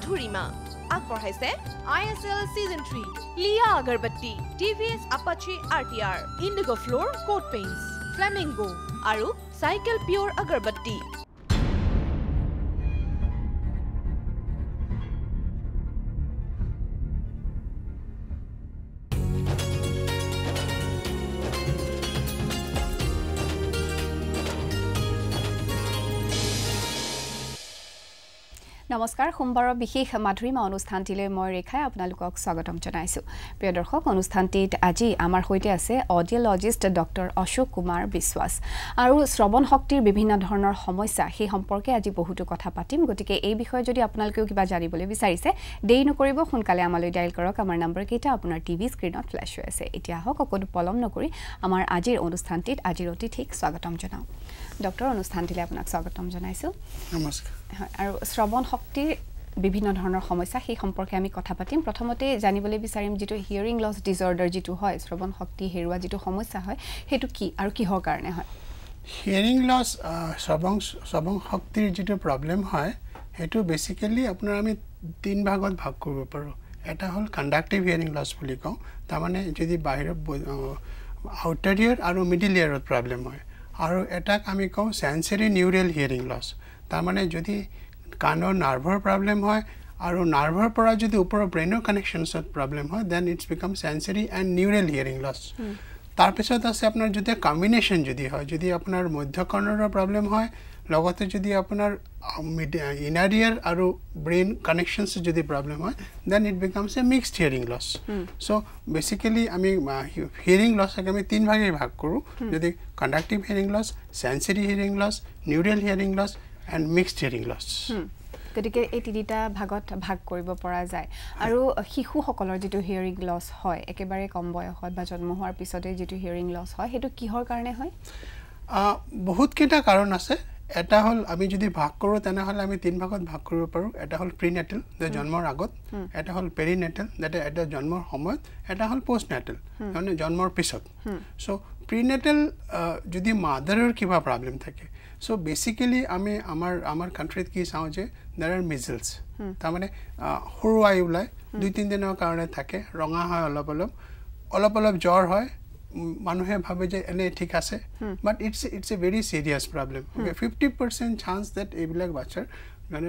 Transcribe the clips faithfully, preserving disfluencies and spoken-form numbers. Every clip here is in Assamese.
Madhurima. আগবঢ়াইছে I S L Season three, Lia Agarbatti, T V S Apache R T R, Indigo Floor Coat Paints, Flamingo, আৰু Cycle Pure Agarbatti. নমস্কাৰ সোমবাৰৰ বিশেষ মাধুৰীমা অনুষ্ঠানটিলৈ মই ৰেখাই আপোনালোকক স্বাগতম জনাইছো প্ৰিয় দৰ্শক অনুষ্ঠানটিত আজি আমাৰ হৈতে আছে অডিঅলজিষ্ট ডক্টৰ অশোক কুমাৰ বিশ্বাস আৰু শ্ৰৱণ শক্তিৰ বিভিন্ন ধৰণৰ সমস্যা সেই সম্পৰ্কে আজি বহুতো কথা পাতিম গতিকে এই বিষয়ে যদি আপোনালোকেও কিবা জানিবলৈ বিচাৰিছে দেৰি নকৰিব সোনকালে আমালৈ ডায়াল কৰক আমাৰ নম্বৰ কেইটা আপোনাৰ টিভি স্ক্ৰীনত ফ্ল্যাশ হৈ আছে এতিয়া হক অকণ পলম নকৰি আমাৰ আজিৰ অনুষ্ঠানটিত আজিৰ অতিথিক স্বাগতম জনাও ডক্টৰ অনুষ্ঠানটিলৈ আপোনাক স্বাগতম জনাইছো নমস্কাৰ আৰু শ্ৰৱণ শক্তিৰ বিভিন্ন ধৰণৰ সমস্যা সেই সম্পৰ্কে আমি কথা পাতিম প্ৰথমতে জানিবলৈ বিচাৰিম যেটো হিয়াৰিং লছ ডিসঅৰ্ডাৰ যেটো হয় শ্ৰৱণ শক্তি হেৰুৱা যেটো সমস্যা হয় হেতু কি আৰু কিহৰ কাৰণে হয় হিয়াৰিং লছ শ্ৰৱণ শ্ৰৱণ শক্তিৰ যেটো প্ৰবলেম হয় হেতু বেসিক্যালি আপোনাৰ আমি তিন ভাগত ভাগ কৰিব পাৰো এটা হল কন্ডাক্টিভ হিয়াৰিং লছ বুলি কওঁ তাৰ মানে যদি বাহিৰৰ আউটাৰ ইয়াৰ আৰু মিডল ইয়াৰত প্ৰবলেম হয় আৰু এটাক আমি কওঁ সেন্সৰি নিউৰেল হিয়াৰিং লছ তাৰ মানে যদি কানৰ নাৰ্ভৰ প্ৰবলেম হয় আৰু নাৰ্ভৰ পৰা যদি ওপৰৰ ব্ৰেইনৰ কানেকশনছত প্ৰবলেম হয় then it's become sensory and neural hearing loss তাৰ পিছত আছে আপোনাৰ যদি কম্বিনেশন যদি হয় যদি আপোনাৰ মধ্যকৰ্ণৰ প্ৰবলেম হয় লগতে যদি আপোনাৰ ইনাৰ ইয়াৰ আৰু ব্ৰেইন কানেকশনছ যদি প্ৰবলেম হয় then it becomes a mixed hearing loss so basically আমি হিয়াৰিং লছক আমি তিন ভাগে ভাগ কৰো যদি conductive hearing loss sensory hearing loss neural hearing loss and mixed hearing loss গতিকে এই তিনিটা ভাগত ভাগ কৰিব পৰা যায় আৰু শিশু সকলৰ যেটো হিয়াৰিং লছ হয় একেবাৰে কম বয়সত বা জন্ম হোৱাৰ পিছতে যেটো হিয়াৰিং লছ হয় হেতু কিহৰ কাৰণে হয় আ বহুত কেটা কাৰণ আছে এটা হল আমি যদি ভাগ কৰো তেনে হলে আমি তিন ভাগত ভাগ কৰিব পাৰো এটা হল প্ৰিনেটাল যে জন্মৰ আগত এটা হল পেৰিনেটাল যেটা এটা জন্মৰ সময়ত এটা হল পোষ্টনেটাল মানে জন্মৰ পিছত সো প্ৰিনেটাল যদি মাদাৰৰ কিবা প্ৰবলেম থাকে So basically আমি আমাৰ আমাৰ কান্ট্ৰিত কি চাও যে there are measles তাৰ মানে হৰুৱাই উলাই দুই তিন দিনৰ কাৰণে থাকে ৰঙা হয় অলপ অলপ অলপ অলপ জ্বৰ হয় মানুহে ভাবে যে এনে ঠিক আছে but it's it's a very serious problem okay fifty percent chance that এইবিলাক বাচ্চাৰ মানে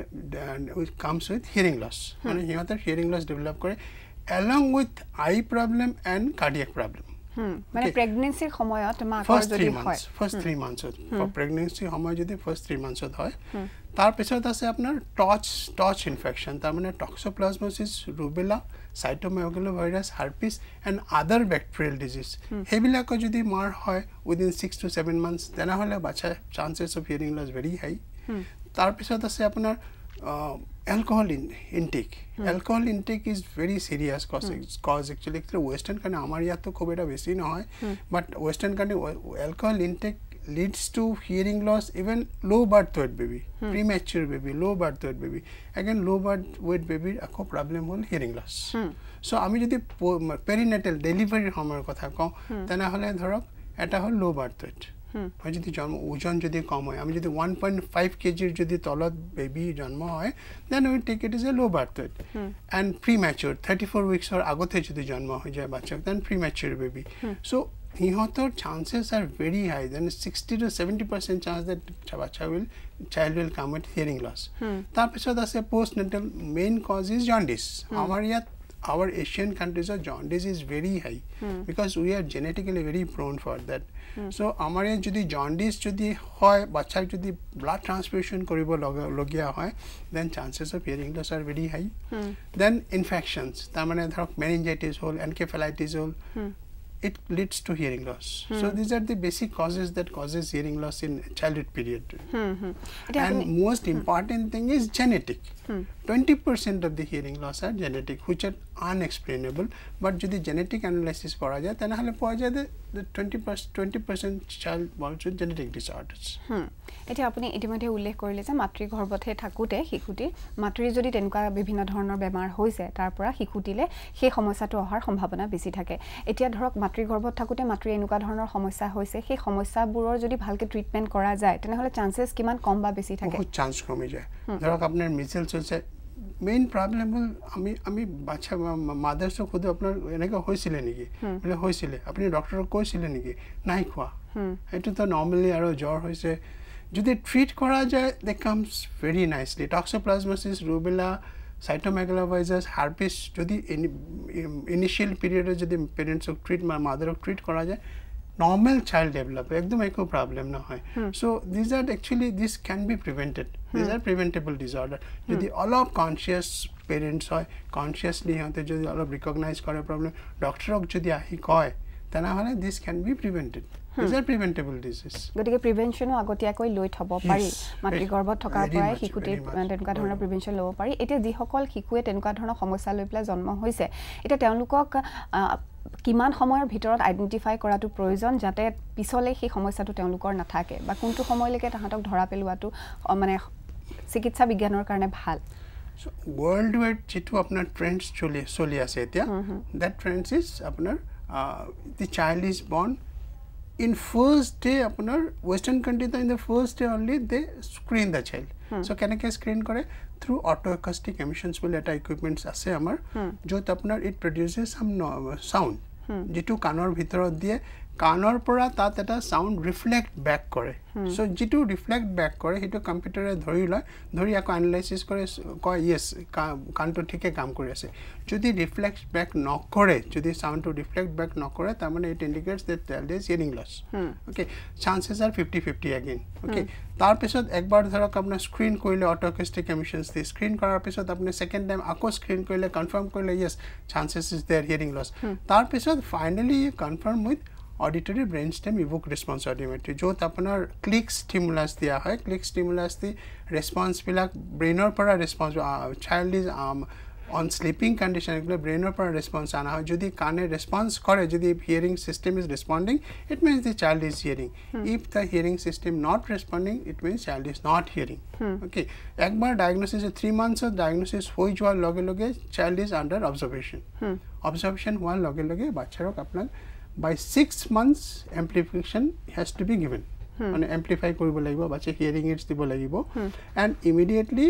comes with hearing loss মানে হিহঁতৰ hearing loss develop কৰে along with eye problem and cardiac problem হুম মানে প্ৰেগন্যান্সিৰ সময়ত মাকৰ যদি হয় first three months for pregnancy সময় যদি ফার্স্ট three months হয় তার পিছত আছে আপনার টচ টচ ইনফেকশন তার মানে toxoplasmosis rubella cytomegalovirus herpes and other bacterial disease হেবিলাক যদি মার হয় within six to seven months তেনা হলে বাচ্চা chances of hearing loss very high তার পিছত আছে আপনার Uh, alcohol in, intake hmm. alcohol intake is very serious cause hmm. cause actually western kind amar yato khob eta beshi na hoy but western kind alcohol intake leads to hearing loss even low birth weight baby hmm. premature baby low birth weight baby again low birth weight baby akho problem hol hearing loss hmm. so ami jodi perinatal delivery homer kotha ko tena hole dhorok eta hol low birth weight হয় যদি জন্ম ওজন যদি কম হয় আমি যদি one point five কেজি যদি তলত বেবি জন্ম হয় then we take it is a low birth weight and premature thirty-four weeks or আগতে যদি জন্ম হয় যায় বাচ্চা দেন প্রিম্যাচুর বেবি সো ইহঁতৰ chances are very high then sixty to seventy percent chance that বাচ্চা will child will come with hearing loss তাৰ পিছত আছে postnatal main cause is jaundice আমাৰ ইয়াত our Asian countries of jaundice is very high hmm. because we are genetically very prone for that hmm. so amare jodi jaundice jodi hoy bachchar jodi blood transfusion koribo logia hoy then chances of hearing loss are very high hmm. then infections tar mane dhorok meningitis hol encephalitis hol hmm. it leads to hearing loss hmm. so these are the basic causes that causes hearing loss in childhood period hmm. Hmm. and most important hmm. thing is genetic hmm. twenty percent of the hearing loss are genetic which are unexplainable but jodi genetic analysis kora jay tena hale poa jay the twenty percent child born with genetic disorders hmm eta apuni itimodhe ullekh korile je matri gorbothe thakute hikuti matri jodi tenuka bibhinno dhoroner bemar hoise tar pora hikutile সেই সমস্যাটো অহাৰ সম্ভাৱনা বেছি থাকে এতিয়া ধৰক মাতৃ গৰ্ভত থাকুতে মাতৃ এনুকা ধৰণৰ সমস্যা হৈছে সেই সমস্যাবোৰৰ যদি ভালকে ট্ৰিটমেন্ট কৰা যায় তেনে হলে চান্সেস কিমান কম বা বেছি থাকে বহুত চান্স কমি যায় ধৰক আপোনাৰ মিজেলছ হৈছে মেইন প্ৰবলেম হ'ল আমি আমি বাচ্চা মাদাৰ্ছক খুদ আপোনাৰ এনেকৈ হৈছিলে নেকি বোলে হৈছিলে আপুনি ডক্টৰক কৈছিলে নেকি নাই কোৱা এইটোতো নৰ্মেলি আৰু জ্বৰ হৈছে যদি ট্ৰিট কৰা যায় they comes very nicely toxoplasmosis rubella cytomegalovirus herpes যদি ইনিশিয়াল পিরিয়ডে যদি পেরেন্টসক ট্রিট মাদারক ট্রিট করা যায় normal child develop ekdom eko problem na hoy so these are actually this can be prevented these are preventable disorder jodi all of conscious parents hoy consciously hote jodi all of recognize kore problem doctor ok jodi ahi koy tana hole this can be prevented these are preventable disease gotike prevention o agotia koi loi thobo pari matri gorbot thokar porai hikute tenuka dhona prevention lobo pari etia ji hokol hikue tenuka dhona সমস্যা লৈ প্লা জন্ম হৈছে এটা তেওঁলোকক কিমান সময়ৰ ভিতৰত আইডেন্টিফাই কৰাটো প্ৰয়োজন যাতে পিছলে সেই সমস্যাটো তেওঁলোকৰ নাথাকে বা কোনটো সময়লৈকে তাহাঁতক ধৰা পেলোৱাটো মানে চিকিৎসা বিজ্ঞানৰ কাৰণে ভাল so world wide যেটো আপোনাৰ ট্ৰেন্ডস চলি চলি আছে এতিয়া that trends is আপোনাৰ the child is born in first day আপোনাৰ western country in the first day only they screen the child hmm. so can I screen kore through autoacoustic emissions will eta equipments ase amar jot apnar it produces some no, sound jitu kanor bhitorot die kanor pora tat eta sound reflect back kore so jitu reflect back kore hitu computer e dhori loy dhori ako analysis kore ko yes kanto thike kaam kori ase jodi reflect back no kore jodi sound to reflect back no kore ta mane it indicates that there is hearing loss hmm. okay chances are fifty fifty again okay tar pisot ekbar dhorok apna screen koile autoacoustic emissions the screen korar pisot apne second time ako screen koile confirm koile yes chances is there hearing loss hmm. tar pisot finally confirm with auditory brainstem evoke response audiometry jot apnar click stimulus dia hoy click stimulus the response bilak brainer para response uh, child is um, on sleeping condition ekla brainer para response ana hoy jodi kane response kore jodi hearing system is responding it means the child is hearing hmm. if the hearing system not responding it means child is not hearing hmm. okay ekbar diagnosis three months of diagnosis hoi jwar loge loge child is under observation hmm. observation hwar loge loge bachcharok apnak by six months amplification has to be given hmm. and amplify koribo lagibo bache hearing aids dibo lagibo hmm. and immediately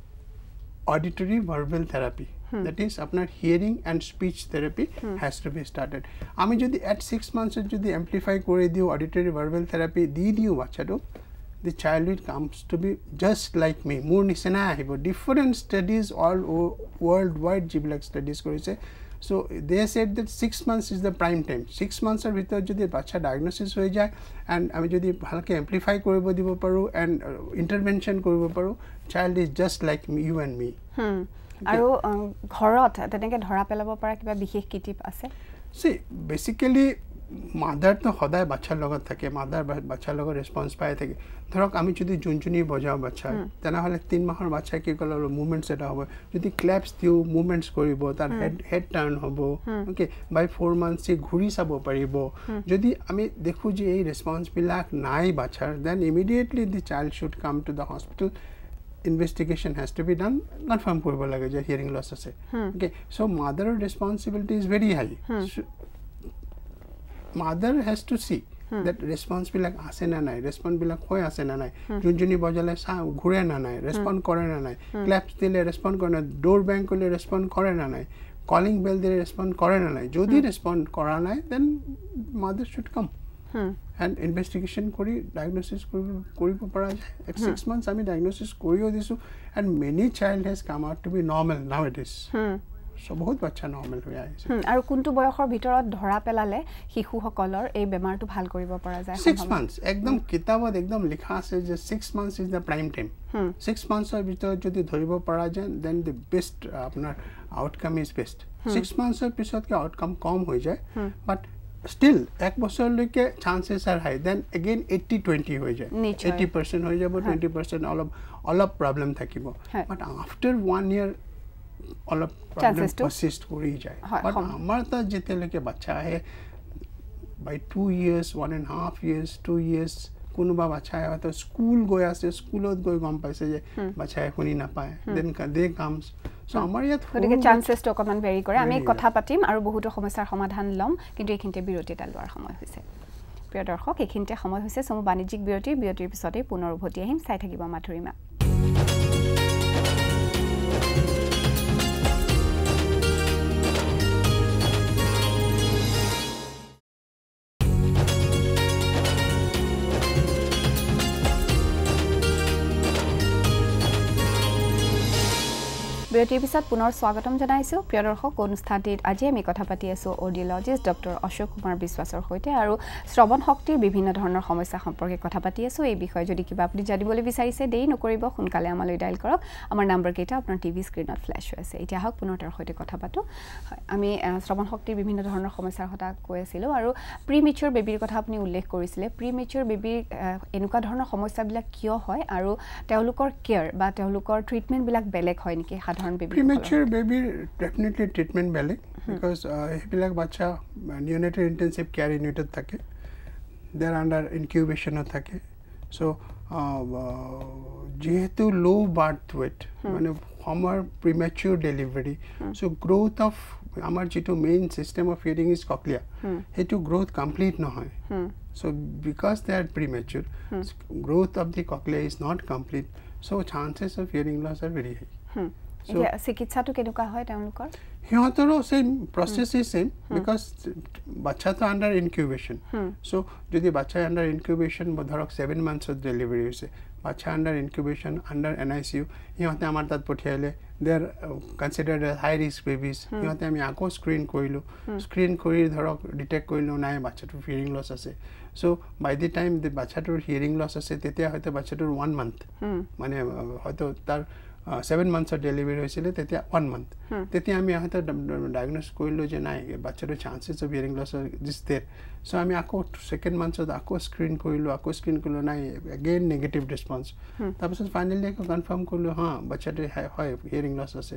auditory verbal therapy hmm. that is apnar hearing and speech therapy hmm. has to be started ami jodi at six months jodi amplify kore diu auditory verbal therapy di diu bachado the child will comes to be just like me more nisena ahibo different studies all worldwide jiblak studies korise so they said that six months is the prime time six months er bhitor jodi bacha diagnosis hoy jay and ami jodi bhalke amplify koribo dibo paru and uh, intervention koribo paru child is just like me, you and me hmm aru ghorot teneke dhora pelabo para kiba bikhesh kitip ase see basically mother to hoday bachar logot thake mother bachar logot response paye thake dhorok ami jodi junjuni bojao bachar tena hole tin mahor bachcha ki kolor movements eta hobo jodi claps diu movements koribo tar head head turn hobo okay by four months se ghuri sabo paribo jodi ami dekhu je ei response bilak nai bachar then immediately the child should come to the hospital investigation has to be done confirm koribo lage je hearing loss ase okay so mother responsibility is very high so, mother has to see hmm. that response bilak ase na nai response bilak hoy ase na nai junjuni bojale sa ghure na nai respond kore na nai claps dile respond kore na door bang kole respond kore na nai calling bell dile respond kore na nai jodi respond kora nai then mother should come hmm. and investigation kori diagnosis kori koribo para jay at hmm. six months ami diagnosis korio disu and many child has come out to be normal nowadays hmm. so bahut bacha normal hoy aise hm aru kuntu boyokhor bhitorot dhora pelale hihu hokolor ei bemar tu bhal koribo para jay six months ekdom kitabot ekdom likha ase je six months is the prime time hm six months er bhitor jodi dhoribo para jay then the best apnar outcome is best six months er pisot ke outcome kom hoy jay but still ek bochor loike chances are high then again eighty twenty hoy jay eighty percent hoy jabo twenty percent all of all of problem thakibo but after one year all of problem persist kori jay but amar ta jeteleke bacha hai by two years one and a half years two years kunuba bacha hai to school goy ase schoolot goy gom paise je bacha hai kuni na pae then they comes so amar yat gotike chances to common vary kore ami kotha patim aru bohuto samasar samadhan lom kintu ekhinte biroti dalwar samoy hoise priya darshok ekhinte samoy hoise somo banijik biroti birotir pisote punor ubhoti ahim sai thakiba Madhurima বিৰতিৰ পিছত পুনৰ স্বাগতম জনাইছোঁ প্ৰিয় দৰ্শক অনুষ্ঠানটিত আজি আমি কথা পাতি আছোঁ অডিঅ'লজিষ্ট ডক্টৰ অশোক কুমাৰ বিশ্বাসৰ সৈতে আৰু শ্ৰৱণ শক্তিৰ বিভিন্ন ধৰণৰ সমস্যা সম্পৰ্কে কথা পাতি আছোঁ এই বিষয়ে যদি কিবা আপুনি জানিবলৈ বিচাৰিছে দেৰি নকৰিব সোনকালে আমালৈ ডাইল কৰক আমাৰ নাম্বাৰকেইটা আপোনাৰ টিভি স্ক্ৰীণত ফ্লেছ হৈ আছে এতিয়া আহক পুনৰ তেওঁৰ সৈতে কথা পাতোঁ হয় আমি শ্ৰৱণ শক্তিৰ বিভিন্ন ধৰণৰ সমস্যাৰ কথা কৈ আছিলোঁ আৰু প্ৰি মেচিউৰ বেবীৰ কথা আপুনি উল্লেখ কৰিছিলে প্ৰি মেচিউৰ বেবীৰ এনেকুৱা ধৰণৰ সমস্যাবিলাক কিয় হয় আৰু তেওঁলোকৰ কেয়াৰ বা তেওঁলোকৰ ট্ৰিটমেণ্টবিলাক বেলেগ হয় নেকি সাধাৰণ baby premature baby definitely treatment বেলেগ because হেবিলাক বাচ্চা neonatal intensive care unit থাকে they are under incubation থাকে so যেহেতু low birth weight মানে সময় premature delivery so growth of আমাৰ যেটো main system of hearing is cochlea হেতু growth complete নহয় so because they are premature growth of the cochlea is not complete so chances of hearing loss are very high এতিয়া চিকিৎসাটো কেনেকুৱা হয় তেওঁলোকৰ হিহঁতৰো same process is same because বাচ্চা তো আন্ডাৰ ইনকিউবেশন সো যদি বাচ্চা আন্ডাৰ ইনকিউবেশন ধৰক seven মান্থস অফ ডেলিভারি হৈছে বাচ্চা আন্ডাৰ ইনকিউবেশন আন্ডাৰ এনআইসিইউ হিহঁতে আমাৰ তাত পঠিয়ালে they are considered as high risk babies হিহঁতে আমি আকৌ স্ক্ৰিন কৰিলো স্ক্ৰিন কৰি ধৰক ডিটেক্ট কৰিলো নাই বাচ্চাটোৰ হিয়াৰিং লস আছে so by the time the বাচ্চাটোৰ হিয়াৰিং লস আছে তেতিয়া হয়তো বাচ্চাটোৰ one month মানে হয়তো তাৰ Uh, seven months of delivery হৈছিলে তেতিয়া one month তেতিয়া আমি হয়তো ডায়াগনোজ কৰিলো যে নাই বাচ্চাটোৰ chances of hearing loss is there so আমি আকৌ সেকেন্ড মান্থত আকৌ স্ক্ৰিন কৰিলো আকৌ স্ক্ৰিন কৰিলো নাই এগেইন নেগেটিভ ৰেসপন্স তাৰপিছত ফাইনালি আকৌ কনফাৰ্ম কৰিলো হা বাচ্চাটোৰ হয় হিয়াৰিং লস আছে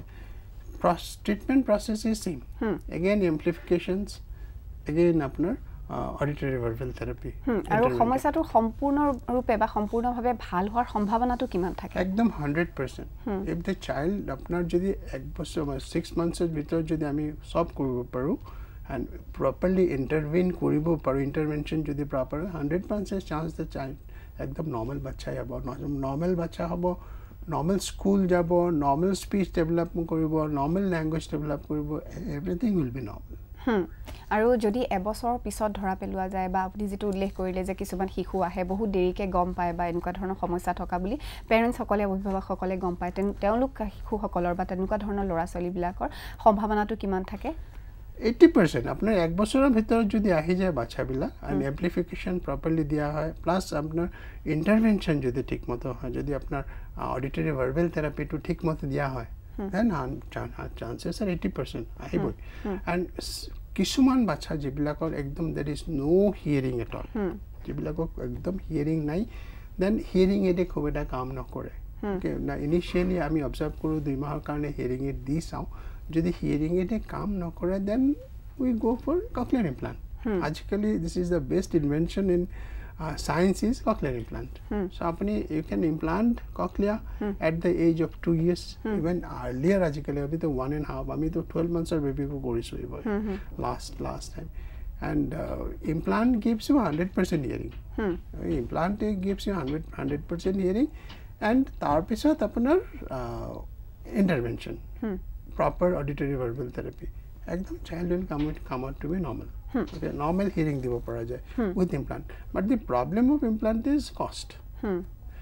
treatment process is same again amplifications again আপোনাৰ অডিটৰি ভাৰ্বেল থেৰাপি আৰু সমস্যাটো সম্পূৰ্ণ ৰূপে বা সম্পূৰ্ণভাৱে ভাল হোৱাৰ সম্ভাৱনাটো কিমান থাকে একদম one hundred percent if the child আপোনাৰ যদি এক বছৰ বা six months এর ভিতৰত যদি আমি সব কৰিব পাৰো and properly intervene কৰিব পাৰো intervention যদি proper one hundred percent chance the child একদম নরমাল বাচ্চা হ'ব নরমাল বাচ্চা হ'ব নরমাল স্কুল যাব নরমাল স্পিচ ডেভেলপ কৰিব নরমাল ল্যাঙ্গুয়েজ ডেভেলপ কৰিব everything will be normal hmm আৰু যদি এবছৰ পিছত ধৰা পেলোৱা যায় বা আপুনি যেটো উল্লেখ কৰিলে যে কিছুমান শিশু আহে বহুত দেৰিকে গম পায় বা এনেকুৱা ধৰণৰ সমস্যা থকা বুলি পেৰেন্টছ সকলে অভিভাৱক সকলে গম পায় তেওঁলোক শিশু সকলৰ বা তেনেকুৱা ধৰণৰ ল'ৰা ছোৱালী বিলাকৰ সম্ভাৱনাটো কিমান থাকে eighty percent আপোনাৰ এক বছৰৰ ভিতৰত যদি আহি যায় বাচ্চাবিলা and amplification properly দিয়া হয় প্লাস আপোনাৰ ইন্টারভেনশন যদি ঠিকমতো হয় যদি আপোনাৰ অডিটৰি ভাৰ্বেল থেৰাপি টো ঠিকমতো দিয়া হয় then chances are eighty percent আহিবই and কিছুমান বাচ্চা যিবিলাকৰ একদম there is no hearing at all যিবিলাকৰ একদম hearing নাই then hearing aid খুব এটা কাম নকৰে okay না initially আমি অবজার্ভ কৰো দুই মাহৰ কাৰণে hearing aid দি চাও যদি hearing aid কাম নকৰে then we go for cochlear implant আজিকালি this is the best invention in Uh, science is cochlear implant. Hmm. So, apni, you can implant cochlea hmm. at the age of two years. Hmm. Even earlier, ajikali, abhi to one and a half. Ami to twelve months or baby ko korisu hmm. last last time. And uh, implant gives you one hundred percent hearing. Hmm. Uh, implant gives you one hundred percent hearing. And tar pisat apnar uh, intervention. Hmm. Proper auditory verbal therapy. Ekdom child will come, come out to be normal. Hmm. Okay, normal hearing dibo para jay hmm. with implant but the problem of implant is cost hmm.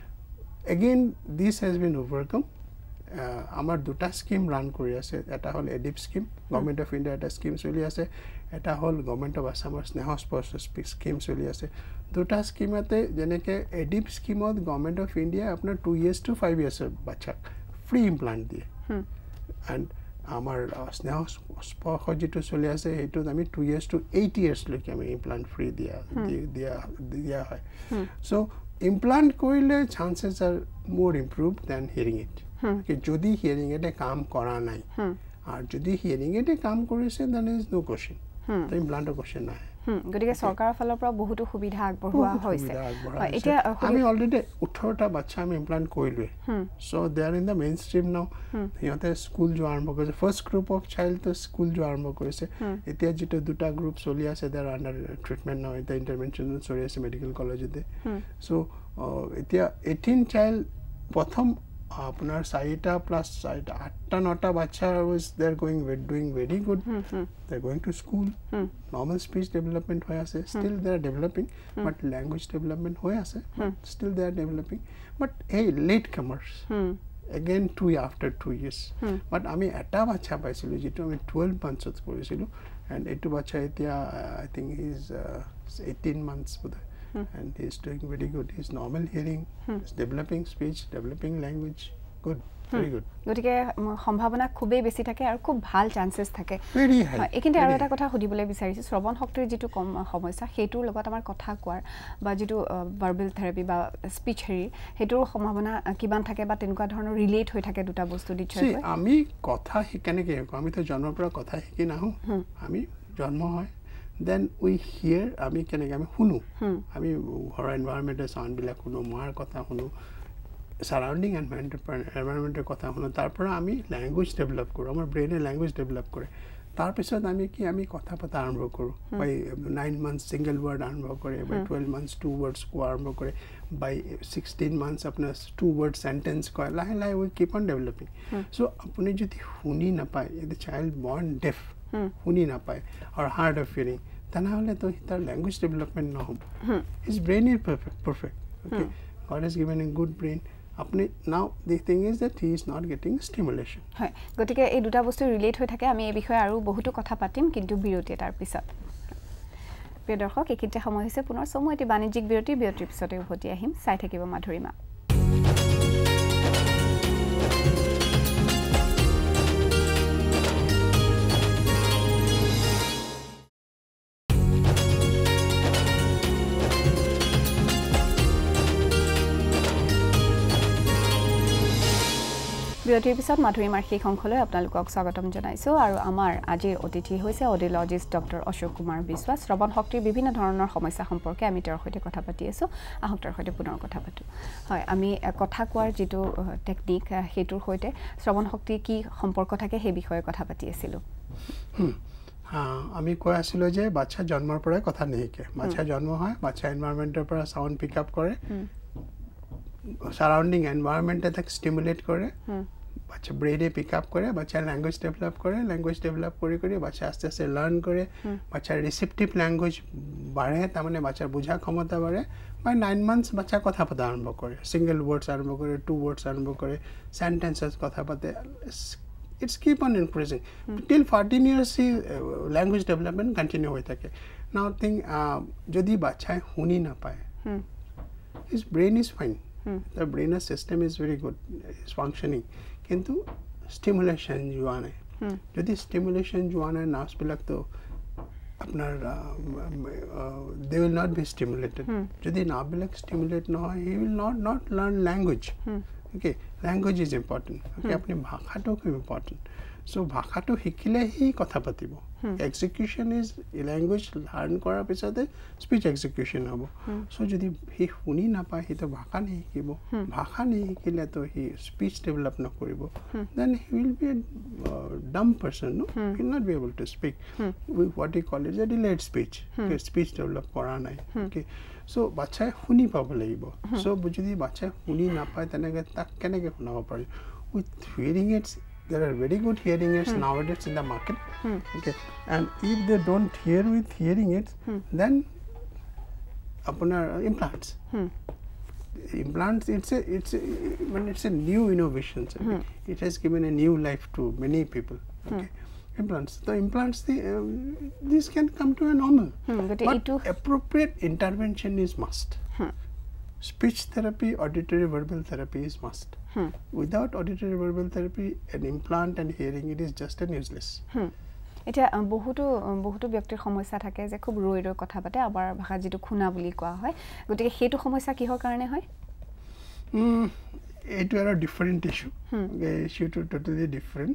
again this has been overcome uh, amar duta scheme run kori ase eta hol edip scheme government of India eta scheme choli ase eta hol government of Assam Snehos post scheme choli ase duta scheme ate jeneke edip scheme ot government of India apnar two years to five years bachak free implant diye hmm. and আমার স্নেহ স্পৰ্শ যেটো চলি আছে হেতু আমি two years to eight years লৈকে আমি ইমপ্লান্ট ফ্রি দিয়া দিয়া দিয়া হয় সো ইমপ্লান্ট কৰিলে chances are more improve then hearing it কি যদি হিয়ারিং এটে কাম কৰা নাই আর যদি হিয়ারিং এটে কাম কৰিছে দেন ইজ নো কোশ্চেন তো ইমপ্লান্টৰ কোশ্চেন নাই গতিকে সৰকাৰৰ ফালৰ পৰা বহুতো সুবিধা আগবঢ়োৱা হৈছে এতিয়া আমি অলৰেডি eighteen টা বাচ্চা আমি ইমপ্লান্ট কৰিলো so they are in the mainstream now ইহঁতে স্কুল যোৱা আৰম্ভ কৰিছে ফাৰ্ষ্ট গ্ৰুপ অফ চাইল্ড তো স্কুল যোৱা আৰম্ভ কৰিছে এতিয়া যেটো দুটা গ্ৰুপ চলি আছে দে আৰ আন্ডাৰ ট্ৰিটমেন্ট নাও এটা ইন্টাৰভেনশন চলি আছে মেডিকেল কলেজতে সো এতিয়া eighteen চাইল্ড প্ৰথম আপনার চাৰিটা প্লাস চাৰিটা আঠটা নটা বাচ্চা was they're going doing very good mm-hmm. they're going to school mm. normal speech development hoy ase still mm. they are developing mm. but language development hoy ase mm. still they are developing but hey late comers mm. again two after two years hmm. but আমি এটা বাচ্চা পাইছিলো যেটো আমি twelve months ত কৰিছিলো and এইটো বাচ্চা এতিয়া I think he is uh, eighteen months বোধহয় hmm. and he is doing very good. He is normal hearing, hmm. he is developing speech, developing language, good. Very good. গতিকে সম্ভাৱনা খুবেই বেছি থাকে আৰু খুব ভাল চান্সেছ থাকে very high একিন্তে আৰু এটা কথা সুধিবলৈ বিচাৰিছো শ্ৰৱণ শক্তিৰ যেটো কম সমস্যা হেতুৰ লগত আমাৰ কথা কোৱাৰ বা যেটো ভাৰ্বেল থেৰাপি বা স্পিচ হেৰি হেতুৰ সম্ভাৱনা কিমান থাকে বা তেনেকুৱা ধৰণৰ ৰিলেট হৈ থাকে দুটা বস্তু দিছয় আমি কথা শিকানে কি আমি তো জন্মৰ পৰা কথা শিকি নাহো আমি জন্ম হয় then we hear আমি কেনেকৈ আমি শুনো আমি ঘৰৰ এনভায়ৰনমেণ্টৰ সাউণ্ড বিলাক শুনো মাৰ কথা শুনো surrounding environment কথা শুনো তাৰ পৰা আমি ল্যাঙ্গুৱেজ ডেভেলপ কৰো আমাৰ ব্ৰেইনে ল্যাঙ্গুৱেজ ডেভেলপ কৰে তাৰ পিছত আমি কি আমি কথা পতা আৰম্ভ কৰো by nine months single word আৰম্ভ কৰে বাই twelve months two words কোৱা আৰম্ভ কৰে বাই sixteen months আপোনাৰ two word sentence কয় লাহে লাহে we keep on developing so আপুনি যদি শুনি নাপায় the child born deaf শুনি নাপায় or hard of hearing তেনেহলে তো তাৰ ল্যাঙ্গুৱেজ ডেভেলপমেন্ট নহব his brain is perfect perfect okay God has given a good brain apne now the thing is that he is not getting stimulation হয় গতিকে এই দুটা বস্তু ৰিলেট হৈ থাকে আমি এই বিষয়ে আৰু বহুতো কথা পাতিম কিন্তু বিৰতি তাৰ পিছত প্ৰিয় দৰ্শক একিটা সময় হৈছে পুনৰ সময়তে বাণিজ্যিক বিৰতি বিৰতিৰ পিছতে উভতি আহিম চাই থাকিব মাধুৰিমা বিৰতিৰ পিছত মাধুৰিমাৰ শেষ অংশলৈ আপোনালোকক স্বাগতম জনাইছো আৰু আমাৰ আজিৰ অতিথি হৈছে অডিঅলজিষ্ট ডক্টৰ অশোক কুমাৰ বিশ্বাস শ্ৰৱণ শক্তিৰ বিভিন্ন ধৰণৰ সমস্যা সম্পৰ্কে আমি তেওঁৰ সৈতে কথা পাতি আছো আহক তেওঁৰ সৈতে পুনৰ কথা পাতো হয় আমি কথা কোৱাৰ যেটো টেকনিক হেতুৰ সৈতে শ্ৰৱণ শক্তি কি সম্পৰ্ক থাকে সেই বিষয়ে কথা পাতি আছিলো আমি কৈ আছিলো যে বাচ্চা জন্মৰ পৰাই কথা নিশিকে বাচ্চা জন্ম হয় বাচ্চা এনভায়ৰনমেন্টৰ পৰা সাউন্ড পিক আপ কৰে সাৰাউন্ডিং এনভায়ৰনমেন্ট এটাক স্টিমুলেট কৰে বাচ্চা ব্রেনে পিক আপ করে বাচ্চা ল্যাঙ্গুয়েজ ডেভেলপ করে ল্যাঙ্গুয়েজ ডেভেলপ করে করে বাচ্চা আস্তে আস্তে লার্ন করে বাচ্চার রিসেপটিভ ল্যাঙ্গুয়েজ বাড়ে তার মানে বাচ্চার বোঝা ক্ষমতা বাড়ে বাই নাইন মান্থস বাচ্চা কথা পতা আরম্ভ করে সিঙ্গল ওয়ার্ডস আরম্ভ করে টু ওয়ার্ডস আরম্ভ করে সেন্টেন্সেস কথা পাতে it's keep on increasing till fourteen years he language development continue হয়ে থাকে নাও থিং যদি বাচ্চা শুনি না পায় his brain is fine the brain system is very good is functioning কিন্তু স্টিমুলেশন যোৱা নাই যদি স্টিমুলেশন যোৱা নাই নার্ভস বিলাক তো আপনার they will not be stimulated যদি নার্ভ বিলাক স্টিমুলেট নহয় he will not not learn language okay language is important okay আপনি ভাষাটো খুব important so ভাষাটো শিকিলে হি কথা পাতিব execution is language learn কৰাৰ পিছতে speech execution হ'ব so যদি হি শুনি নাপায় হি তো ভাষা নিশিকিব ভাষা নিশিকিলে তো হি speech develop নকৰিব then he will be a uh, dumb person no he will not be able to speak we, what we call it is a delayed speech okay speech develop কৰা নাই okay so বাচ্চাই শুনি পাব লাগিব so যদি বাচ্চাই শুনি নাপায় তেনেকৈ তাক কেনেকৈ শুনাব পাৰি with hearing aids there are very good hearing aids hmm. nowadays in the market hmm. okay and if they don't hear with hearing aids hmm. then apna implants hmm. implants it's a it's a, when it's a new innovation hmm. it has given a new life to many people okay hmm. implants the implants the uh, this can come to a normal hmm. but, but appropriate intervention is must hmm. speech therapy auditory verbal therapy is must hmm. without auditory verbal therapy an implant and hearing it is just an useless hmm. এটা বহুতো বহুতো ব্যক্তিৰ সমস্যা থাকে যে খুব ৰৈ ৰৈ কথা পাতে আবার ভাষা যেটো খুনা বুলি কোৱা হয় গতিকে হেতু সমস্যা কিহৰ কাৰণে হয় হুম এটো আৰু different issue okay issue to totally different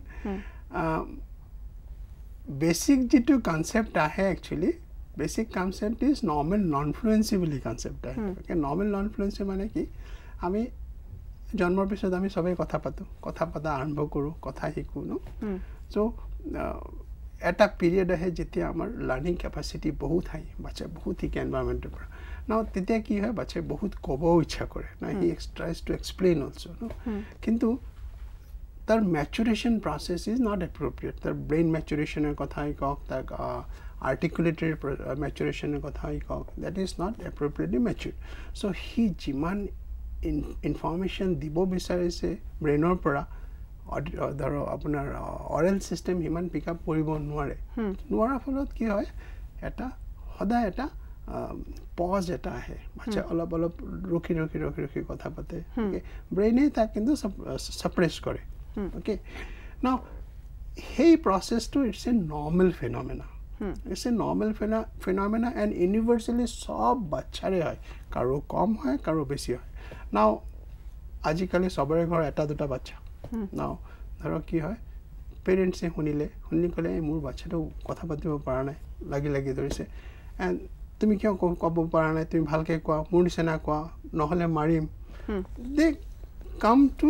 basic যেটো কনসেপ্ট আহে actually basic concept is normal non fluency বুলি concept আহে okay normal non fluency মানে কি আমি জন্মৰ পিছত আমি সবাই কথা পাতো কথা পতা আৰম্ভ কৰো কথা শিকো ন সো এটা পিৰিয়ড আহে যেতিয়া আমাৰ লাৰ্নিং ক্যাপাসিটি বহুত হাই বাচ্চা বহুত ঠিক এনভায়ৰনমেন্টৰ পৰা নাও তেতিয়া কি হয় বাচ্চা বহুত ক'ব ইচ্ছা কৰে না he tries to explain also ন কিন্তু তাৰ maturation process is not appropriate তাৰ ব্রেইন ম্যাচুরেশনৰ কথাই কক তাৰ articulated uh, maturation কথা ই কক that is not appropriately matured so he jiman information দিব বিচাৰিছে ব্ৰেইনৰ পৰা ধৰ আপোনাৰ অৰেল চিষ্টেম ইমান পিক আপ কৰিব নোৱাৰে নোৱাৰাৰ ফলত কি হয় এটা সদায় এটা পজ এটা আহে বাচ্চা অলপ অলপ ৰখি ৰখি ৰখি ৰখি কথা পাতে ব্ৰেইনে তাক কিন্তু সাপ্ৰেছ কৰে ওকে নাও সেই প্ৰচেছটো it's a normal phenomena it's a normal phenomena and universally সব বাচ্চাৰে হয় কাৰো কম হয় কাৰো বেছি হয় নাও আজিকালি সবৰে ঘৰ এটা দুটা বাচ্চা নাও ধৰক কি হয় পেৰেণ্টছে শুনিলে শুনি ক'লে মোৰ বাচ্চাটো কথা পাতিব পৰা নাই লাগি লাগি ধৰিছে এণ্ড তুমি কিয় ক'ব পৰা নাই তুমি ভালকৈ কোৱা মোৰ নিচিনা কোৱা নহ'লে মাৰিম they come to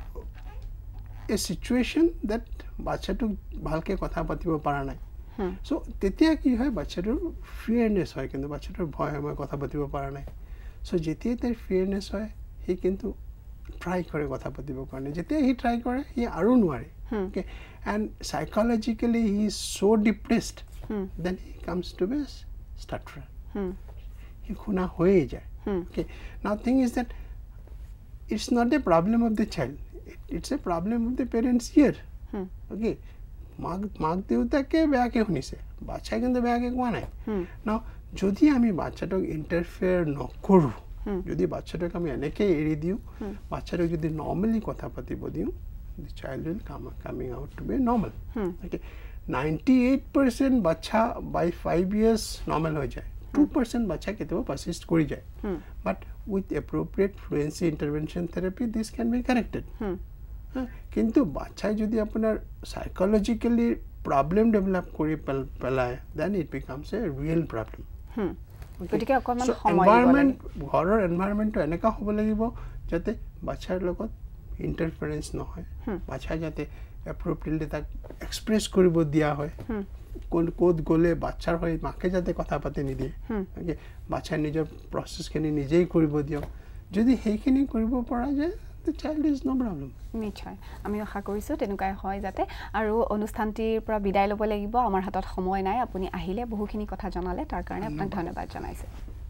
a situation that বাচ্চাটোক ভালকৈ কথা পাতিব পৰা নাই চ' তেতিয়া কি হয় বাচ্চাটোৰ ফিয়াৰনেছ হয় কিন্তু বাচ্চাটোৰ ভয় হয় মই কথা পাতিব পৰা নাই চ' যেতিয়াই তাৰ ফিয়াৰনেছ হয় সি কিন্তু ট্ৰাই কৰে কথা পাতিবৰ কাৰণে যেতিয়া সি ট্ৰাই কৰে সি আৰু নোৱাৰে okay and psychologically he is so' depressed then he comes to base starter সি শুনা হৈয়ে যায় okay now thing is that it's not a problem of the child it's a problem of the parents here okay মাক মাক দেউতাকে বেয়াকৈ শুনিছে বাচ্চাই কিন্তু বেয়াকৈ কোৱা নাই নাও যদি আমি বাচ্চাটোক ইণ্টাৰফেয়াৰ নকৰোঁ যদি বাচ্চাটোক আমি এনেকৈ এৰি দিওঁ বাচ্চাটোক যদি নৰ্মেলি কথা পাতিব দিওঁ the child will come coming out to be normal okay ninety-eight percent বাচ্চা by five years normal হৈ যায় two percent বাচ্চা কেতিয়াবা persist কৰি যায় but with appropriate fluency intervention therapy this can be corrected কিন্তু বাচ্চাই যদি আপোনাৰ psychologically problem develop কৰি পেলায় then it becomes a real problem গতিকে অকমান সময় এনভায়ৰনমেন্ট ঘৰৰ এনভায়ৰনমেন্টটো এনেকা হ'ব লাগিব যাতে বাচ্চাৰ লগত ইন্টাৰফাৰেন্স নহয় বাচ্চা যাতে এপ্ৰোপ্ৰিয়েটলি তাক এক্সপ্ৰেছ কৰিব দিয়া হয় কোন কোড গ'লে বাচ্চাৰ হৈ মাকে যাতে কথা পাতি নিদিয়ে ওকে বাচ্চাৰ নিজৰ প্ৰচেছখিনি নিজেই কৰিব দিয়ক যদি সেইখিনি কৰিব পৰা যায় the child is no problem নিশ্চয় আমি আশা কৰিছো তেনেকুৱাই হয় যাতে আৰু অনুষ্ঠানটিৰ পৰা বিদায় ল'ব লাগিব আমাৰ হাতত সময় নাই আপুনি আহিলে বহুখিনি কথা জনালে তাৰ কাৰণে আপোনাক ধন্যবাদ জনাইছো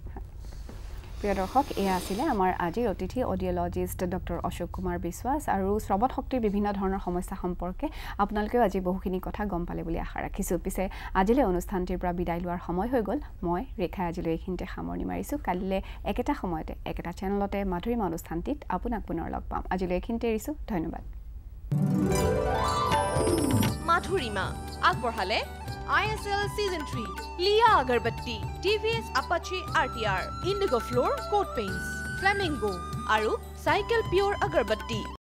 প্ৰিয় দৰ্শক এয়া আছিল আমাৰ আজিৰ অতিথি অডিঅ'লজিষ্ট ডক্টৰ অশোক কুমাৰ বিশ্বাস আৰু শ্ৰৱণ শক্তিৰ বিভিন্ন ধৰণৰ সমস্যা সম্পৰ্কে আপোনালোকেও আজি বহুখিনি কথা গম পালে বুলি আশা ৰাখিছোঁ পিছে আজিলৈ অনুষ্ঠানটিৰ পৰা বিদায় লোৱাৰ সময় হৈ গ'ল মই ৰেখা আজিলৈ এইখিনিতে সামৰণি মাৰিছোঁ কালিলৈ একেটা সময়তে একেটা চেনেলতে মাধুৰীমা অনুষ্ঠানটিত আপোনাক পুনৰ লগ পাম আজিলৈ এইখিনিতে এৰিছোঁ ধন্যবাদ মাধুৰীমা আগবঢ়ালে I S L Season three, Leah Agarbatti, T V S Apache R T R, Indigo Floor Coat Paints, Flamingo, Aru Cycle Pure Agarbatti.